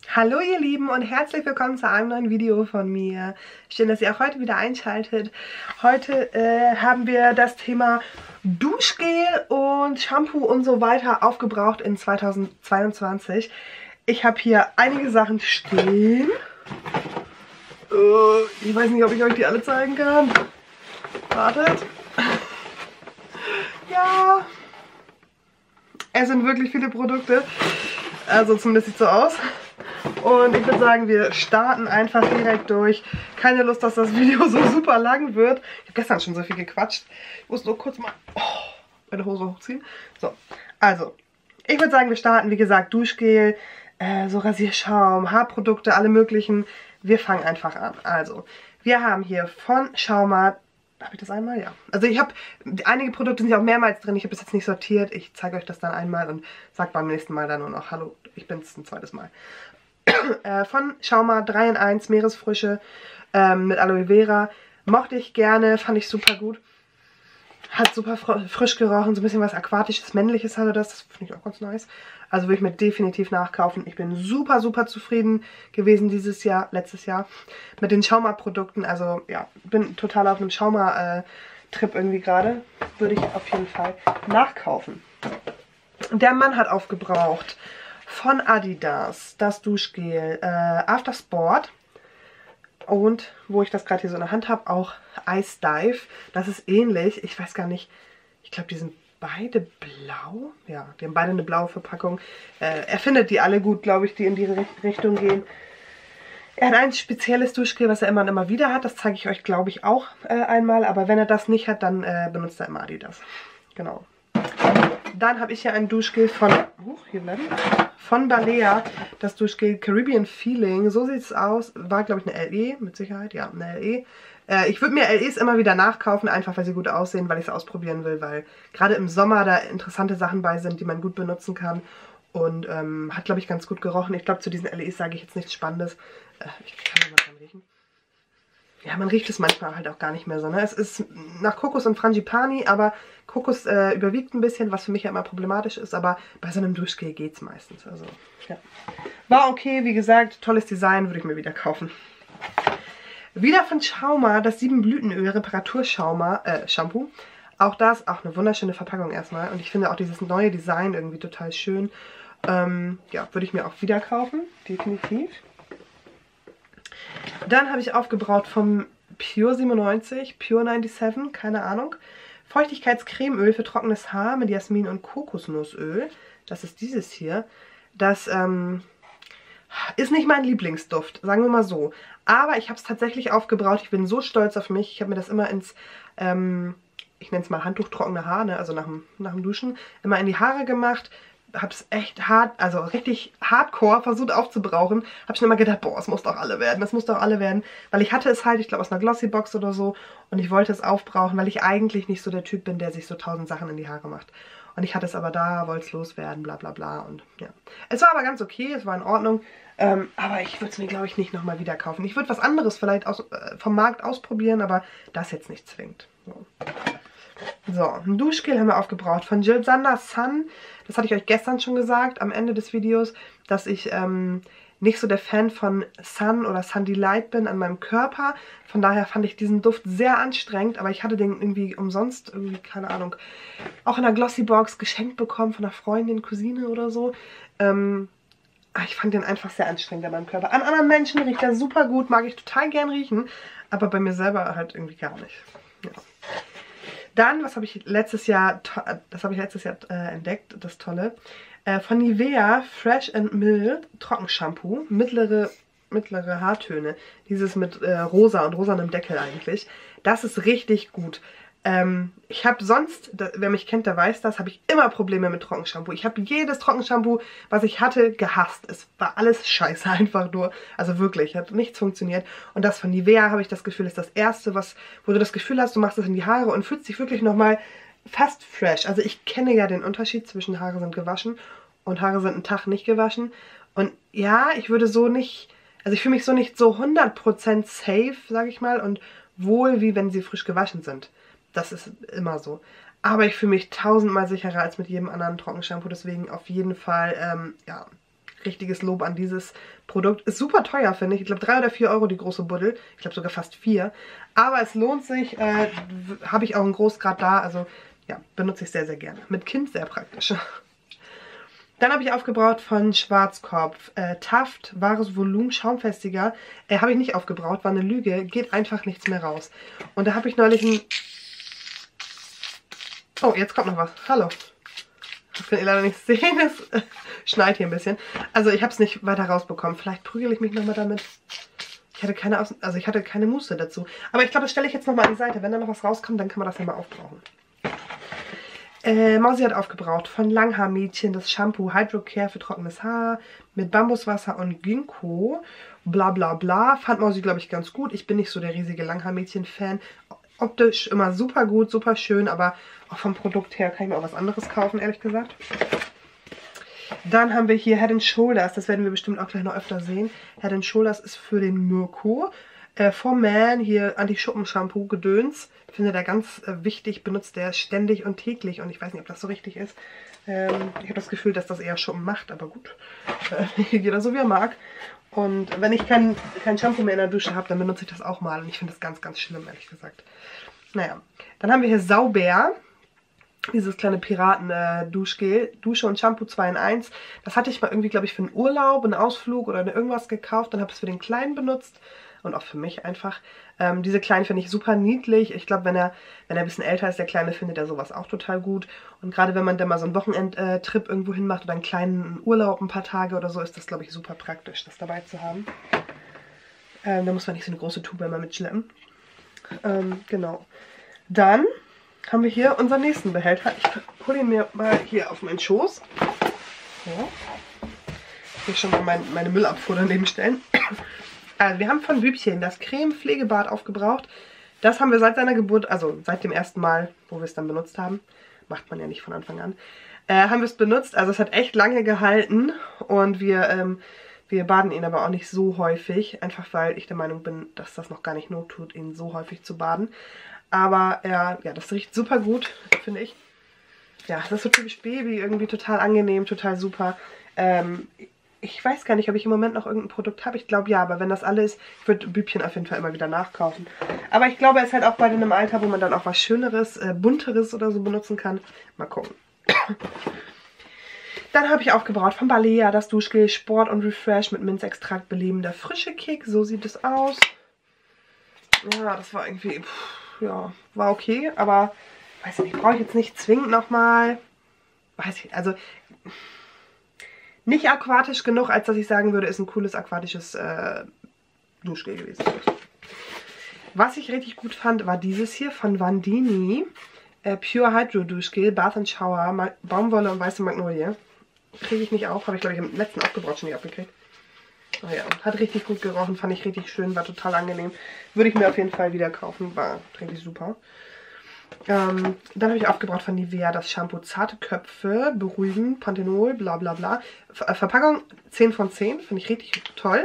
Hallo ihr Lieben und herzlich willkommen zu einem neuen Video von mir. Schön, dass ihr auch heute wieder einschaltet. Heute haben wir das Thema Duschgel und Shampoo und so weiter aufgebraucht in 2022. Ich habe hier einige Sachen stehen. Ich weiß nicht, ob ich euch die alle zeigen kann. Wartet. Ja. Es sind wirklich viele Produkte. Also zumindest sieht es so aus. Und ich würde sagen, wir starten einfach direkt durch. Keine Lust, dass das Video so super lang wird. Ich habe gestern schon so viel gequatscht. Ich muss nur kurz mal meine Hose hochziehen. So, also, ich würde sagen, wir starten, wie gesagt, Duschgel, so Rasierschaum, Haarprodukte, alle möglichen. Wir fangen einfach an. Also, wir haben hier von Schauma. Habe ich das einmal? Ja. Also ich habe, einige Produkte sind ja auch mehrmals drin. Ich habe das jetzt nicht sortiert. Ich zeige euch das dann einmal und sage beim nächsten Mal dann nur noch hallo. Ich bin es ein zweites Mal. Von Schauma 3 in 1 Meeresfrische mit Aloe Vera. Mochte ich gerne, fand ich super gut. Hat super frisch gerochen, so ein bisschen was Aquatisches, Männliches hatte das. Das finde ich auch ganz nice. Also würde ich mir definitiv nachkaufen. Ich bin super, super zufrieden gewesen letztes Jahr mit den Schauma-Produkten. Also ja, bin total auf einem Schauma-Trip irgendwie gerade. Würde ich auf jeden Fall nachkaufen. Der Mann hat aufgebraucht von Adidas das Duschgel After Sport. Und wo ich das gerade hier so in der Hand habe, auch Ice Dive. Das ist ähnlich. Ich weiß gar nicht. Ich glaube, die sind beide blau. Ja, die haben beide eine blaue Verpackung. Er findet die alle gut, glaube ich, die in die Richtung gehen. Er hat ein spezielles Duschgel, was er immer und immer wieder hat. Das zeige ich euch, glaube ich, auch einmal. Aber wenn er das nicht hat, dann benutzt er immer Adidas. Genau. Dann habe ich hier ein Duschgel von Balea, das Duschgel Caribbean Feeling. So sieht es aus. War, glaube ich, eine LE, mit Sicherheit. Ja, eine LE. Ich würde mir LEs immer wieder nachkaufen, einfach weil sie gut aussehen, weil ich es ausprobieren will, weil gerade im Sommer da interessante Sachen bei sind, die man gut benutzen kann. Und hat, glaube ich, ganz gut gerochen. Ich glaube, zu diesen LEs sage ich jetzt nichts Spannendes. Ich kann mal dran riechen. Ja, man riecht es manchmal halt auch gar nicht mehr so. Ne? Es ist nach Kokos und Frangipani, aber Kokos überwiegt ein bisschen, was für mich ja immer problematisch ist. Aber bei so einem Duschgel geht es meistens. Also, ja. War okay, wie gesagt, tolles Design, würde ich mir wieder kaufen. Wieder von Schauma, das 7 Blütenöl Reparatur-Shampoo. Auch das, auch eine wunderschöne Verpackung erstmal. Und ich finde auch dieses neue Design irgendwie total schön. Ja, würde ich mir auch wieder kaufen, definitiv. Dann habe ich aufgebraucht vom Pure 97, Pure 97, keine Ahnung. Feuchtigkeitscremeöl für trockenes Haar mit Jasmin und Kokosnussöl. Das ist dieses hier. Das ist nicht mein Lieblingsduft, sagen wir mal so. Aber ich habe es tatsächlich aufgebraucht. Ich bin so stolz auf mich. Ich habe mir das immer ins, ich nenne es mal handtuchtrockene Haar, ne? Also nach dem Duschen, immer in die Haare gemacht. Habe es echt hart, also richtig hardcore versucht aufzubrauchen. Habe schon immer gedacht, boah, es muss doch alle werden, es muss doch alle werden. Weil ich hatte es halt, ich glaube aus einer Glossybox oder so. Und ich wollte es aufbrauchen, weil ich eigentlich nicht so der Typ bin, der sich so 1000 Sachen in die Haare macht. Und ich hatte es aber da, wollte es loswerden, bla bla bla. Und ja, es war aber ganz okay, es war in Ordnung. Aber ich würde es mir, glaube ich, nicht nochmal wieder kaufen. Ich würde was anderes vielleicht vom Markt ausprobieren, aber das jetzt nicht zwingend. So, ein Duschgel haben wir aufgebraucht von Jil Sander Sun. Das hatte ich euch gestern schon gesagt, am Ende des Videos, dass ich nicht so der Fan von Sun oder Sun Delight bin an meinem Körper. Von daher fand ich diesen Duft sehr anstrengend, aber ich hatte den irgendwie umsonst, irgendwie, keine Ahnung, auch in einer Glossybox geschenkt bekommen von einer Freundin, Cousine oder so. Ich fand den einfach sehr anstrengend an meinem Körper. An anderen Menschen riecht er super gut, mag ich total gern riechen, aber bei mir selber halt irgendwie gar nicht. Ja. Dann, was habe ich letztes Jahr entdeckt, das Tolle, von Nivea Fresh and Mild Trockenshampoo, mittlere Haartöne, dieses mit rosa und rosanem Deckel eigentlich. Das ist richtig gut. Ich habe sonst, wer mich kennt, der weiß das, habe ich immer Probleme mit Trockenshampoo. Ich habe jedes Trockenshampoo, was ich hatte, gehasst. Es war alles scheiße einfach nur. Also wirklich, hat nichts funktioniert. Und das von Nivea, habe ich das Gefühl, ist das erste, wo du das Gefühl hast, du machst es in die Haare und fühlst dich wirklich nochmal fast fresh. Also ich kenne ja den Unterschied zwischen Haare sind gewaschen und Haare sind einen Tag nicht gewaschen. Und ja, ich würde so nicht, also ich fühle mich so nicht so 100% safe, sage ich mal, und wohl, wie wenn sie frisch gewaschen sind. Das ist immer so. Aber ich fühle mich 1000-mal sicherer als mit jedem anderen Trockenshampoo. Deswegen auf jeden Fall, ja, richtiges Lob an dieses Produkt. Ist super teuer, finde ich. Ich glaube 3 oder 4 Euro die große Buddel. Ich glaube sogar fast 4. Aber es lohnt sich. Habe ich auch einen Großgrad da. Also ja, benutze ich sehr, sehr gerne. Mit Kind sehr praktisch. Dann habe ich aufgebraucht von Schwarzkopf. Taft, wahres Volumen, Schaumfestiger. Habe ich nicht aufgebraucht, war eine Lüge. Geht einfach nichts mehr raus. Und da habe ich neulich ein... Oh, jetzt kommt noch was. Hallo. Das könnt ihr leider nicht sehen. Es schneit hier ein bisschen. Also ich habe es nicht weiter rausbekommen. Vielleicht prügele ich mich nochmal damit. Ich hatte keine Muße dazu. Aber ich glaube, das stelle ich jetzt nochmal an die Seite. Wenn da noch was rauskommt, dann kann man das ja mal aufbrauchen. Mausi hat aufgebraucht von Langhaarmädchen das Shampoo Hydrocare für trockenes Haar mit Bambuswasser und Ginkgo. Bla bla bla. Fand Mausi, glaube ich, ganz gut. Ich bin nicht so der riesige Langhaarmädchen-Fan. Optisch immer super gut, super schön, aber auch vom Produkt her kann ich mir auch was anderes kaufen, ehrlich gesagt. Dann haben wir hier Head & Shoulders. Das werden wir bestimmt auch gleich noch öfter sehen. Head & Shoulders ist für den Mirko. For Man, hier Anti-Schuppen-Shampoo, Gedöns. Ich finde der ganz wichtig, benutzt der ständig und täglich. Und ich weiß nicht, ob das so richtig ist. Ich habe das Gefühl, dass das eher Schuppen macht, aber gut. Jeder so wie er mag. Und wenn ich kein Shampoo mehr in der Dusche habe, dann benutze ich das auch mal. Und ich finde das ganz, ganz schlimm, ehrlich gesagt. Naja, dann haben wir hier Sauber. Dieses kleine Piraten-Duschgel. Dusche und Shampoo 2 in 1. Das hatte ich mal irgendwie, glaube ich, für einen Urlaub, einen Ausflug oder irgendwas gekauft. Dann habe ich es für den Kleinen benutzt. Und auch für mich einfach. Diese Kleinen finde ich super niedlich. Ich glaube, wenn er ein bisschen älter ist, der Kleine, findet er sowas auch total gut. Und gerade wenn man dann mal so einen Wochenendtrip irgendwo hin macht oder einen kleinen Urlaub, ein paar Tage oder so, ist das, glaube ich, super praktisch, das dabei zu haben. Da muss man nicht so eine große Tube immer mitschleppen. Genau. Dann haben wir hier unseren nächsten Behälter. Ich hole ihn mir mal hier auf meinen Schoß. So. Hier schon mal meine Müllabfuhr daneben stellen. Also wir haben von Bübchen das Creme-Pflegebad aufgebraucht. Das haben wir seit seiner Geburt, also seit dem ersten Mal, wo wir es dann benutzt haben. Macht man ja nicht von Anfang an. Haben wir es benutzt. Also es hat echt lange gehalten. Und wir baden ihn aber auch nicht so häufig. Einfach weil ich der Meinung bin, dass das noch gar nicht not tut, ihn so häufig zu baden. Aber ja, das riecht super gut, finde ich. Ja, das ist so typisch Baby. Irgendwie total angenehm, total super. Ich weiß gar nicht, ob ich im Moment noch irgendein Produkt habe. Ich glaube ja, aber wenn das alles ist, ich würde Bübchen auf jeden Fall immer wieder nachkaufen. Aber ich glaube, er ist halt auch bald in einem Alter, wo man dann auch was Schöneres, Bunteres oder so benutzen kann. Mal gucken. Dann habe ich aufgebraucht von Balea das Duschgel Sport und Refresh mit Minzextrakt belebender frische Kick. So sieht es aus. Ja, das war irgendwie, ja, war okay. Aber, weiß ich nicht, brauche ich jetzt nicht zwingend nochmal. Weiß ich, also... Nicht aquatisch genug, als dass ich sagen würde, ist ein cooles aquatisches Duschgel gewesen. Was ich richtig gut fand, war dieses hier von Vandini. Pure Hydro Duschgel, Bath and Shower, Baumwolle und weiße Magnolie. Kriege ich nicht auf, habe ich glaube ich im letzten aufgebraucht schon nicht abgekriegt. Oh ja, hat richtig gut gerochen, fand ich richtig schön, war total angenehm. Würde ich mir auf jeden Fall wieder kaufen, war richtig super. Dann habe ich aufgebraucht von Nivea das Shampoo Zarte Köpfe, beruhigen, Panthenol, bla bla bla. Verpackung 10 von 10, finde ich richtig toll.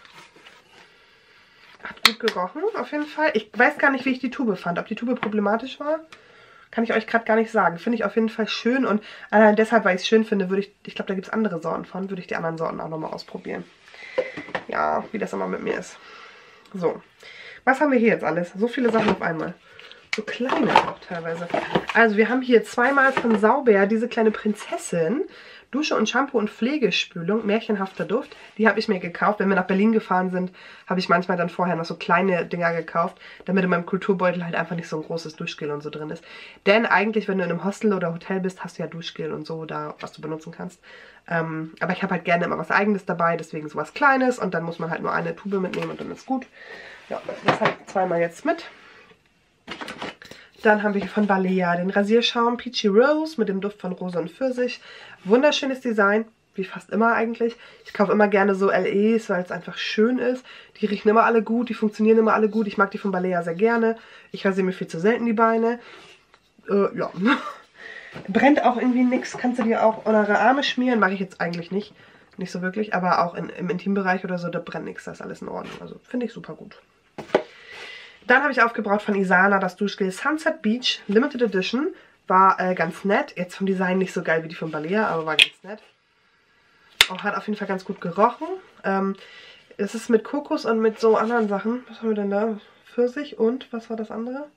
Hat gut gerochen, auf jeden Fall. Ich weiß gar nicht, wie ich die Tube fand. Ob die Tube problematisch war, kann ich euch gerade gar nicht sagen. Finde ich auf jeden Fall schön und allein deshalb, weil ich es schön finde, würde ich glaube, da gibt es andere Sorten von, würde ich die anderen Sorten auch nochmal ausprobieren. Ja, wie das immer mit mir ist. So, was haben wir hier jetzt alles? So viele Sachen auf einmal. So kleine auch teilweise. Also wir haben hier zweimal von Sauber diese kleine Prinzessin. Dusche und Shampoo und Pflegespülung. Märchenhafter Duft. Die habe ich mir gekauft. Wenn wir nach Berlin gefahren sind, habe ich manchmal dann vorher noch so kleine Dinger gekauft, damit in meinem Kulturbeutel halt einfach nicht so ein großes Duschgel und so drin ist. Denn eigentlich, wenn du in einem Hostel oder Hotel bist, hast du ja Duschgel und so da, was du benutzen kannst. Aber ich habe halt gerne immer was Eigenes dabei, deswegen sowas Kleines. Und dann muss man halt nur eine Tube mitnehmen und dann ist gut. Ja, das habe ich zweimal jetzt mit. Dann haben wir hier von Balea den Rasierschaum Peachy Rose mit dem Duft von Rose und Pfirsich. Wunderschönes Design, wie fast immer eigentlich. Ich kaufe immer gerne so LEs, weil es einfach schön ist. Die riechen immer alle gut, die funktionieren immer alle gut. Ich mag die von Balea sehr gerne. Ich rasiere mir viel zu selten die Beine. Ja. Brennt auch irgendwie nichts. Kannst du dir auch eure Arme schmieren. Mache ich jetzt eigentlich nicht. Nicht so wirklich. Aber auch im Intimbereich oder so, da brennt nichts. Das ist alles in Ordnung. Also finde ich super gut. Dann habe ich aufgebraucht von Isana das Duschgel Sunset Beach Limited Edition. War ganz nett. Jetzt vom Design nicht so geil wie die von Balea, aber war ganz nett. Oh, hat auf jeden Fall ganz gut gerochen. Es ist mit Kokos und mit so anderen Sachen. Was haben wir denn da? Pfirsich und was war das andere?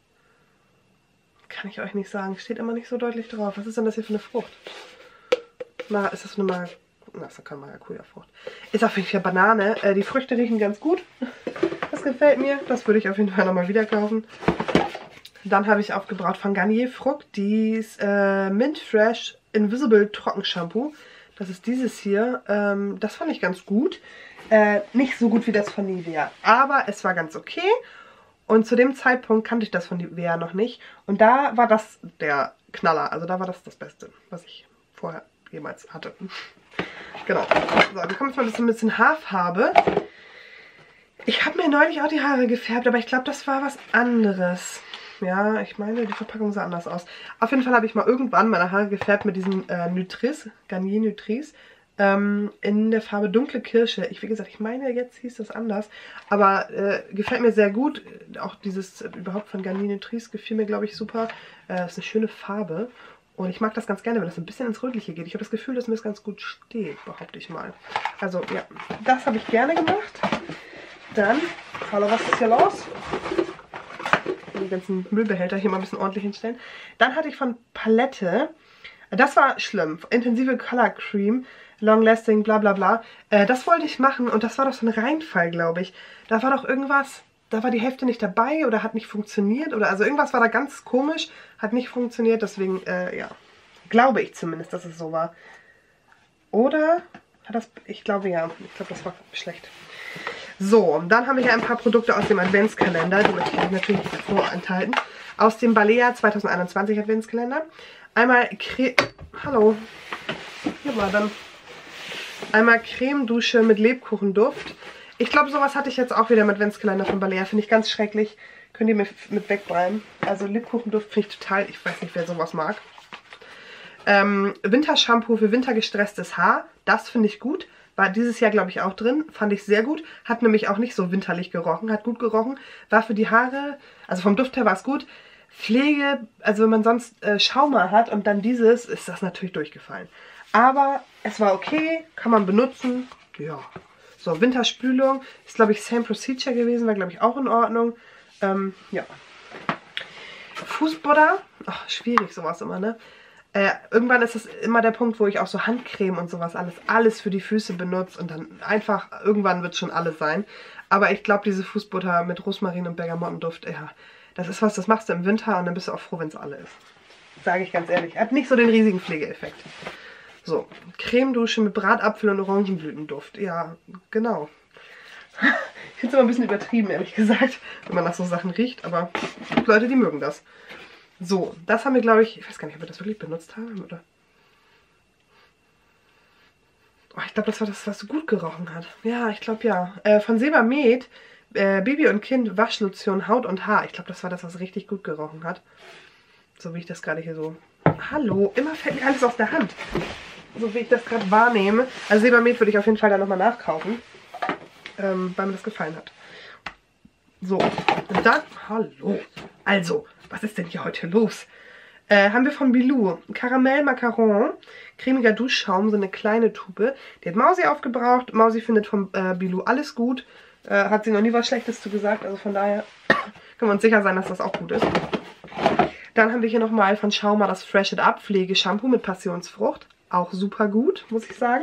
Kann ich euch nicht sagen. Steht immer nicht so deutlich drauf. Was ist denn das hier für eine Frucht? Na, ist das eine Na, ist doch keine Maracuja-Frucht. Ist auf jeden Fall Banane. Die Früchte riechen ganz gut. Das gefällt mir. Das würde ich auf jeden Fall nochmal wieder kaufen. Dann habe ich aufgebraucht von Garnier Frucht. Dies Mint Fresh Invisible Trockenshampoo. Das ist dieses hier. Das fand ich ganz gut. Nicht so gut wie das von Nivea. Aber es war ganz okay. Und zu dem Zeitpunkt kannte ich das von Nivea noch nicht. Und da war das der Knaller. Also da war das Beste, was ich vorher jemals hatte. Genau. So, dann kommt jetzt mal ein bisschen Haarfarbe. Ich habe mir neulich auch die Haare gefärbt, aber ich glaube, das war was anderes. Ja, ich meine, die Verpackung sah anders aus. Auf jeden Fall habe ich mal irgendwann meine Haare gefärbt mit diesem Nutrice, Garnier Nutrice. In der Farbe dunkle Kirsche. Wie gesagt, ich meine, jetzt hieß das anders. Aber gefällt mir sehr gut. Auch dieses überhaupt von Garnier Nutrice gefiel mir, glaube ich, super. Ist eine schöne Farbe. Und ich mag das ganz gerne, wenn das ein bisschen ins Rötliche geht. Ich habe das Gefühl, dass mir das ganz gut steht, behaupte ich mal. Also, ja, das habe ich gerne gemacht. Dann, hallo, was ist hier los? Die ganzen Müllbehälter hier mal ein bisschen ordentlich hinstellen. Dann hatte ich von Palette, das war schlimm, intensive Color Cream, Long Lasting, bla bla bla. Das wollte ich machen und das war doch so ein Reinfall, glaube ich. Da war doch irgendwas, da war die Hälfte nicht dabei oder hat nicht funktioniert. Oder also irgendwas war da ganz komisch, hat nicht funktioniert. Deswegen, ja, glaube ich zumindest, dass es so war. Oder hat das, ich glaube ja, ich glaube das war schlecht. So, und dann haben wir hier ein paar Produkte aus dem Adventskalender. Die möchte ich natürlich vorenthalten. Aus dem Balea 2021 Adventskalender. Einmal Hallo. Hier war dann. Einmal Cremedusche mit Lebkuchenduft. Ich glaube, sowas hatte ich jetzt auch wieder im Adventskalender von Balea. Finde ich ganz schrecklich. Könnt ihr mir mit wegbleiben. Also Lebkuchenduft finde ich total, ich weiß nicht, wer sowas mag. Wintershampoo für wintergestresstes Haar. Das finde ich gut. War dieses Jahr, glaube ich, auch drin. Fand ich sehr gut. Hat nämlich auch nicht so winterlich gerochen. Hat gut gerochen. War für die Haare, also vom Duft her war es gut. Pflege, also wenn man sonst Schaumer hat und dann dieses, ist das natürlich durchgefallen. Aber es war okay. Kann man benutzen. Ja. So, Winterspülung. Ist, glaube ich, Same Procedure gewesen. War, glaube ich, auch in Ordnung. Ja. Fußbutter. Ach, schwierig sowas immer, ne? Irgendwann ist das immer der Punkt, wo ich auch so Handcreme und sowas alles für die Füße benutze und dann einfach, irgendwann wird es schon alles sein. Aber ich glaube, diese Fußbutter mit Rosmarin und Bergamottenduft, ja, das ist was, das machst du im Winter und dann bist du auch froh, wenn es alle ist. Sage ich ganz ehrlich. Hat nicht so den riesigen Pflegeeffekt. So, Cremedusche mit Bratapfel und Orangenblütenduft. Ja, genau. Ich finde es immer ein bisschen übertrieben, ehrlich gesagt, wenn man nach so Sachen riecht, aber es gibt Leute, die mögen das. So, das haben wir, glaube ich weiß gar nicht, ob wir das wirklich benutzt haben, oder? Oh, ich glaube, das war das, was so gut gerochen hat. Ja, ich glaube, ja. Von Sebamed, Baby und Kind, Waschlotion, Haut und Haar. Ich glaube, das war das, was richtig gut gerochen hat. So wie ich das gerade hier so... Hallo, immer fällt mir alles aus der Hand. So wie ich das gerade wahrnehme. Also Sebamed würde ich auf jeden Fall da nochmal nachkaufen. Weil mir das gefallen hat. So, und dann... Hallo. Also... Was ist denn hier heute los? Haben wir von Bilou. Karamell Macaron. Cremiger Duschschaum. So eine kleine Tube. Die hat Mausi aufgebraucht. Mausi findet von Bilou alles gut. Hat sie noch nie was Schlechtes zu gesagt. Also von daher können wir uns sicher sein, dass das auch gut ist. Dann haben wir hier nochmal von Schauma das Fresh It Up Pflegeshampoo mit Passionsfrucht. Auch super gut, muss ich sagen.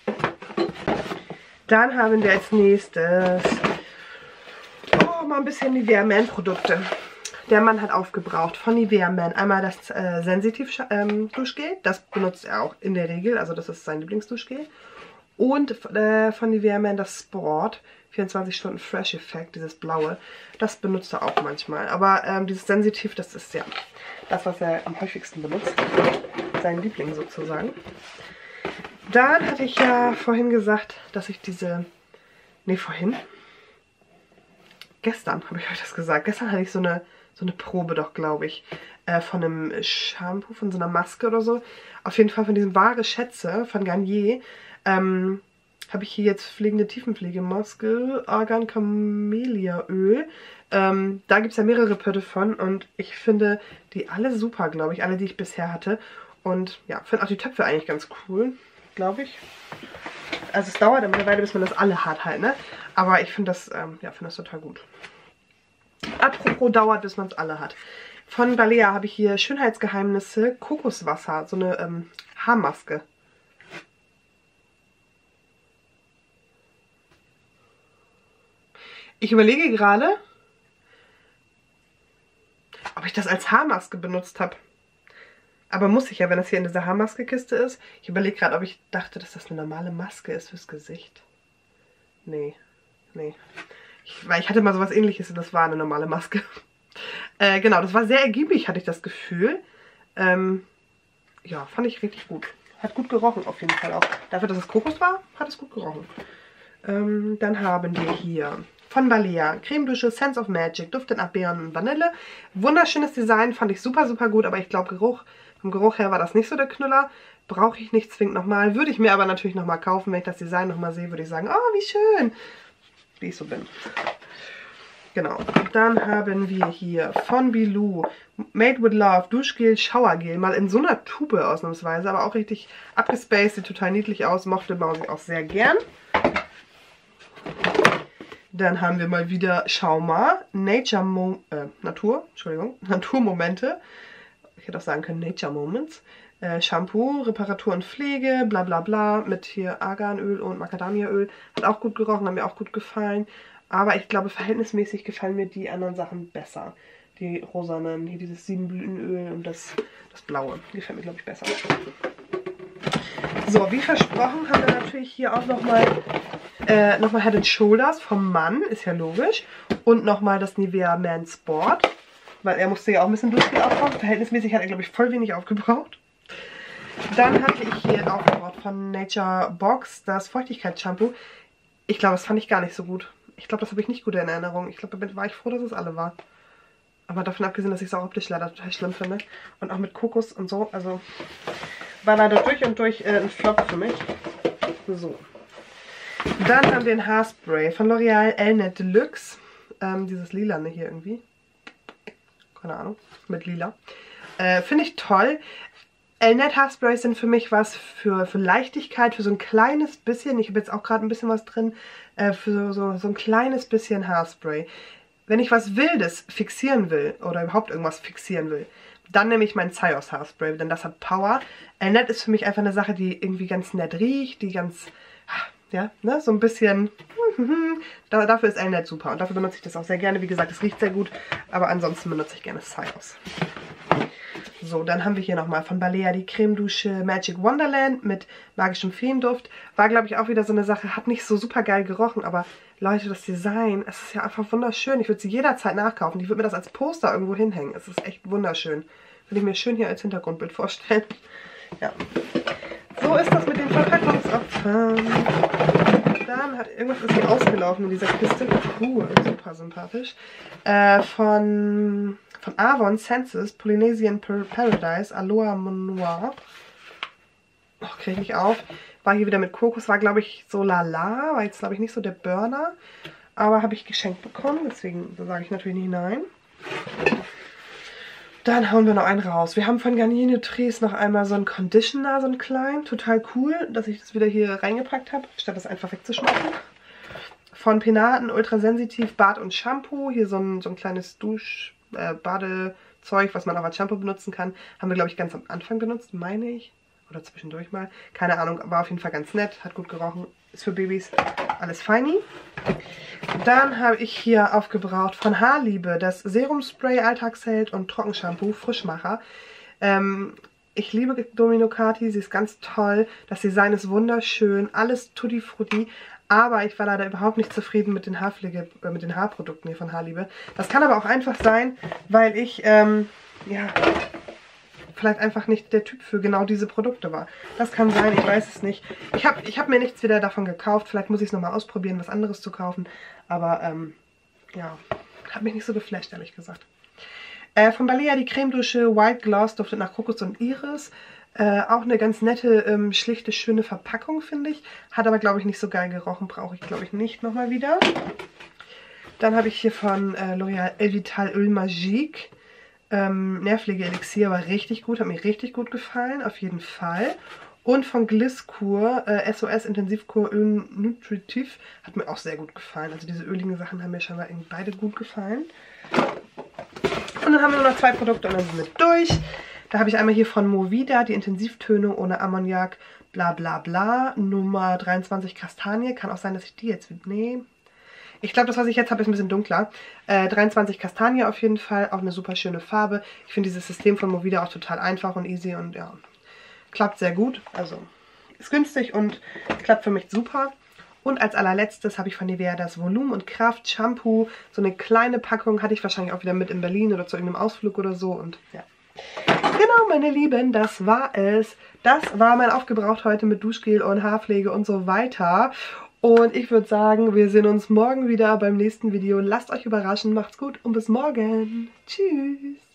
Dann haben wir als nächstes mal ein bisschen Nivea Man Produkte. Der Mann hat aufgebraucht von Nivea Man einmal das Sensitiv Duschgel. Das benutzt er auch in der Regel. Also das ist sein Lieblingsduschgel. Und von Nivea Man das Sport. 24 Stunden Fresh Effekt, dieses blaue. Das benutzt er auch manchmal. Aber dieses Sensitiv, das ist ja das, was er am häufigsten benutzt. Sein Liebling sozusagen. Dann hatte ich ja vorhin gesagt, dass ich diese... Nee, vorhin? Gestern habe ich euch das gesagt. Gestern hatte ich so eine Probe doch, glaube ich, von einem Shampoo, von so einer Maske oder so. Auf jeden Fall von diesem Wahre Schätze von Garnier. Habe ich hier jetzt pflegende Tiefenpflegemaske, Argan Camellia Öl. Da gibt es ja mehrere Pötte von und ich finde die alle super, glaube ich. Alle, die ich bisher hatte. Und ja, finde auch die Töpfe eigentlich ganz cool, glaube ich. Also es dauert immer eine Weile, bis man das alle hat halt, ne? Aber ich finde das, ja, finde das total gut. Apropos dauert, bis man es alle hat. Von Balea habe ich hier Schönheitsgeheimnisse Kokoswasser, so eine Haarmaske. Ich überlege gerade, ob ich das als Haarmaske benutzt habe. Aber muss ich ja, wenn das hier in dieser Haarmaske-Kiste ist. Ich überlege gerade, ob ich dachte, dass das eine normale Maske ist fürs Gesicht. Nee, nee. Weil ich hatte mal sowas Ähnliches und das war eine normale Maske. Genau, das war sehr ergiebig, hatte ich das Gefühl. Ja, fand ich richtig gut. Hat gut gerochen auf jeden Fall auch. Dafür, dass es Kokos war, hat es gut gerochen. Dann haben wir hier von Balea Creme Dusche Sense of Magic. Duftet nach Beeren und Vanille. Wunderschönes Design, fand ich super, super gut. Aber ich glaube, vom Geruch her war das nicht so der Knüller. Brauche ich nicht zwingend nochmal. Würde ich mir aber natürlich nochmal kaufen. Wenn ich das Design nochmal sehe, würde ich sagen, oh, wie schön. Wie ich so bin. Genau. Dann haben wir hier von Bilou Made with Love Duschgel Showergel. Mal in so einer Tube ausnahmsweise. Aber auch richtig abgespaced. Sieht total niedlich aus. Mochte Mausi auch sehr gern. Dann haben wir mal wieder Schauma Naturmomente. Ich hätte auch sagen können Nature Moments. Shampoo, Reparatur und Pflege, bla bla bla, mit hier Arganöl und Macadamiaöl. Hat auch gut gerochen, hat mir auch gut gefallen. Aber ich glaube, verhältnismäßig gefallen mir die anderen Sachen besser. Die rosanen, hier dieses Siebenblütenöl und das blaue. Die gefällt mir, glaube ich, besser. So, wie versprochen haben wir natürlich hier auch nochmal Head & Shoulders vom Mann, ist ja logisch. Und nochmal das Nivea Man Sport. Weil er musste ja auch ein bisschen Duschgel aufbrauchen. Verhältnismäßig hat er, glaube ich, voll wenig aufgebraucht. Dann hatte ich hier aufgebraucht von Nature Box das Feuchtigkeitsshampoo. Ich glaube, das fand ich gar nicht so gut. Ich glaube, das habe ich nicht gut in Erinnerung. Ich glaube, damit war ich froh, dass es alle war. Aber davon abgesehen, dass ich es auch optisch leider total schlimm finde. Und auch mit Kokos und so. Also war leider durch und durch ein Flop für mich. So. Dann haben wir ein Haarspray von L'Oreal Elnet Deluxe. Dieses Lilane hier irgendwie. Keine Ahnung. Mit Lila. Finde ich toll. Elnet Haarsprays sind für mich was für Leichtigkeit, für so ein kleines bisschen. Ich habe jetzt auch gerade ein bisschen was drin. Für so ein kleines bisschen Haarspray. Wenn ich was Wildes fixieren will oder überhaupt irgendwas fixieren will, dann nehme ich mein Zeios Haarspray, denn das hat Power. Elnet ist für mich einfach eine Sache, die irgendwie ganz nett riecht, die ganz, ja, ne, so ein bisschen, dafür ist Elnet super und dafür benutze ich das auch sehr gerne. Wie gesagt, es riecht sehr gut, aber ansonsten benutze ich gerne Zeios. So, dann haben wir hier nochmal von Balea die Creme Dusche Magic Wonderland mit magischem Feenduft. War, glaube ich, auch wieder so eine Sache, hat nicht so super geil gerochen, aber Leute, das Design, es ist ja einfach wunderschön. Ich würde sie jederzeit nachkaufen. Ich würde mir das als Poster irgendwo hinhängen. Es ist echt wunderschön. Würde ich mir schön hier als Hintergrundbild vorstellen. Ja. So ist das mit den Verpackungsopfern. Dann hat irgendwas ist hier ausgelaufen in dieser Kiste. Super sympathisch. Von Avon Senses Polynesian Paradise Aloha Noir. Och, kriege ich nicht auf. War hier wieder mit Kokos. War, glaube ich, so lala. War jetzt, glaube ich, nicht so der Burner. Aber habe ich geschenkt bekommen. Deswegen sage ich natürlich nicht nein. Dann hauen wir noch einen raus. Wir haben von Garnier Nutrice noch einmal so einen Conditioner, so einen kleinen. Total cool, dass ich das wieder hier reingepackt habe, statt das einfach wegzuschmeißen. Von Penaten Ultrasensitiv Bad und Shampoo. Hier so ein kleines Badezeug, was man auch als Shampoo benutzen kann. Haben wir, glaube ich, ganz am Anfang benutzt, meine ich. Oder zwischendurch mal. Keine Ahnung, war auf jeden Fall ganz nett. Hat gut gerochen. Ist für Babys alles feini. Dann habe ich hier aufgebraucht von Haarliebe das Serumspray Alltagsheld und Trockenshampoo Frischmacher. Ich liebe Domino Kati, sie ist ganz toll. Das Design ist wunderschön, alles tutti frutti. Aber ich war leider überhaupt nicht zufrieden mit den Haarprodukten hier von Haarliebe. Das kann aber auch einfach sein, weil ich, ja, vielleicht einfach nicht der Typ für genau diese Produkte war. Das kann sein, ich weiß es nicht. Ich hab mir nichts wieder davon gekauft. Vielleicht muss ich es nochmal ausprobieren, was anderes zu kaufen. Aber, ja, hat mich nicht so geflasht, ehrlich gesagt. Von Balea die Creme Dusche White Gloss, duftet nach Kokos und Iris. Auch eine ganz nette, schlichte, schöne Verpackung, finde ich. Hat aber, glaube ich, nicht so geil gerochen. Brauche ich, glaube ich, nicht nochmal wieder. Dann habe ich hier von L'Oreal Elvital Öl Magique. Nährpflege-Elixier war richtig gut, hat mir richtig gut gefallen, auf jeden Fall. Und von Glisskur, SOS Intensivkur Öl Nutritiv, hat mir auch sehr gut gefallen. Also diese öligen Sachen haben mir scheinbar beide gut gefallen. Und dann haben wir nur noch 2 Produkte und dann sind wir durch. Da habe ich einmal hier von Movida die Intensivtöne ohne Ammoniak, bla bla bla, Nummer 23 Kastanie. Kann auch sein, dass ich die jetzt... Nee. Ich glaube, das, was ich jetzt habe, ist ein bisschen dunkler. 23 Kastanie auf jeden Fall. Auch eine super schöne Farbe. Ich finde dieses System von Movida auch total einfach und easy und ja... Klappt sehr gut, also ist günstig und klappt für mich super. Und als allerletztes habe ich von Nivea das Volumen und Kraft Shampoo. So eine kleine Packung hatte ich wahrscheinlich auch wieder mit in Berlin oder zu irgendeinem Ausflug oder so. Und ja, genau, meine Lieben, das war es. Das war mein Aufgebraucht heute mit Duschgel und Haarpflege und so weiter. Und ich würde sagen, wir sehen uns morgen wieder beim nächsten Video. Lasst euch überraschen, macht's gut und bis morgen. Tschüss.